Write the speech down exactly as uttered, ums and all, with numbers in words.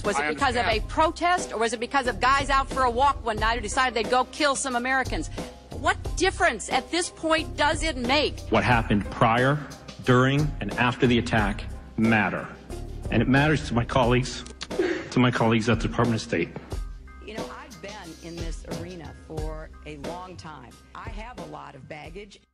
Was it I because of a understand. protest, or was it because of guys out for a walk one night who decided they'd go kill some Americans? What difference at this point does it make? What happened prior, during, and after the attack matter. And it matters to my colleagues, to my colleagues at the Department of State. You know, I've been in this arena for a long time. I have a lot of baggage.